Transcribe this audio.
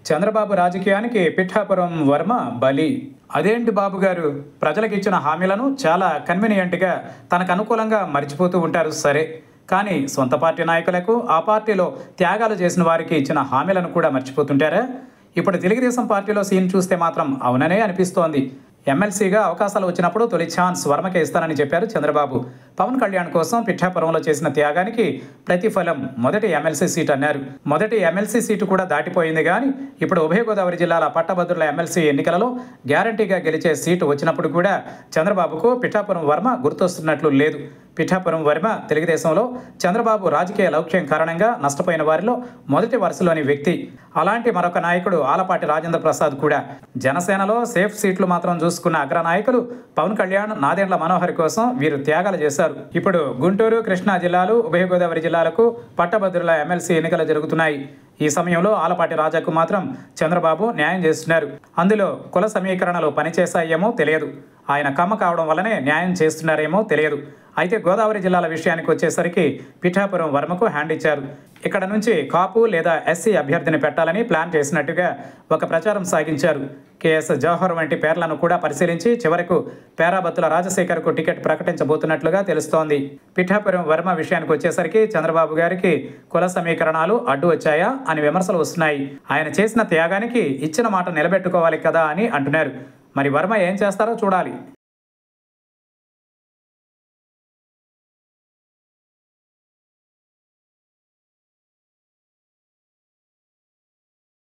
చంద్రబాబు రాజకీయానికి పిఠాపురం వర్మ బలి. అదేంటి బాబు గారు, ప్రజలకు ఇచ్చిన హామీలను చాలా కన్వీనియంట్గా తనకు అనుకూలంగా మర్చిపోతూ ఉంటారు సరే, కానీ సొంత పార్టీ నాయకులకు ఆ పార్టీలో త్యాగాలు చేసిన వారికి ఇచ్చిన హామీలను కూడా మర్చిపోతుంటారా? ఇప్పుడు తెలుగుదేశం పార్టీలో సీన్ చూస్తే మాత్రం అవుననే అనిపిస్తోంది. ఎమ్మెల్సీగా అవకాశాలు వచ్చినప్పుడు తొలి ఛాన్స్ వర్మకే ఇస్తానని చెప్పారు చంద్రబాబు. పవన్ కళ్యాణ్ కోసం పిఠాపురంలో చేసిన త్యాగానికి ప్రతిఫలం మొదటి ఎమ్మెల్సీ సీట్ అన్నారు. మొదటి ఎమ్మెల్సీ సీటు కూడా దాటిపోయింది, కానీ ఇప్పుడు ఉభయ గోదావరి జిల్లాల పట్టభద్రుల ఎమ్మెల్సీ ఎన్నికలలో గ్యారంటీగా గెలిచే సీటు వచ్చినప్పుడు కూడా చంద్రబాబుకు పిఠాపురం వర్మ గుర్తొస్తున్నట్లు లేదు. పిఠాపురం వర్మ తెలుగుదేశంలో చంద్రబాబు రాజకీయ లౌక్యం కారణంగా నష్టపోయిన వారిలో మొదటి వరుసలోని వ్యక్తి. అలాంటి మరొక నాయకుడు ఆలపాటి రాజేంద్ర ప్రసాద్ కూడా. జనసేనలో సేఫ్ సీట్లు మాత్రం చూసుకున్న అగ్రనాయకులు పవన్ కళ్యాణ్, నాదెండ్ల మనోహర్ కోసం వీరు త్యాగాలు చేశారు. ఇప్పుడు గుంటూరు, కృష్ణా జిల్లాలు, ఉభయ గోదావరి జిల్లాలకు పట్టభద్రుల ఎమ్మెల్సీ ఎన్నికలు జరుగుతున్నాయి. ఈ సమయంలో ఆలపాటి రాజాకు మాత్రం చంద్రబాబు న్యాయం చేస్తున్నారు. అందులో కుల సమీకరణలు పనిచేశాయేమో తెలియదు, ఆయన కమ్మ కావడం వల్లనే న్యాయం చేస్తున్నారేమో తెలియదు. అయితే గోదావరి జిల్లాల విషయానికి వచ్చేసరికి పిఠాపురం వర్మకు హ్యాండ్ ఇచ్చారు. ఇక్కడ నుంచి కాపు లేదా ఎస్సీ అభ్యర్థిని పెట్టాలని ప్లాన్ చేసినట్టుగా ఒక ప్రచారం సాగించారు. కేఎస్ జవహర్ వంటి పేర్లను కూడా పరిశీలించి చివరకు పేరాబత్తుల రాజశేఖర్కు టికెట్ ప్రకటించబోతున్నట్లుగా తెలుస్తోంది. పిఠాపురం వర్మ విషయానికి వచ్చేసరికి చంద్రబాబు గారికి కుల సమీకరణాలు అడ్డు వచ్చాయా అని విమర్శలు వస్తున్నాయి. ఆయన చేసిన త్యాగానికి ఇచ్చిన మాట నిలబెట్టుకోవాలి కదా అని అంటున్నారు. మరి వర్మ ఏం చేస్తారో చూడాలి.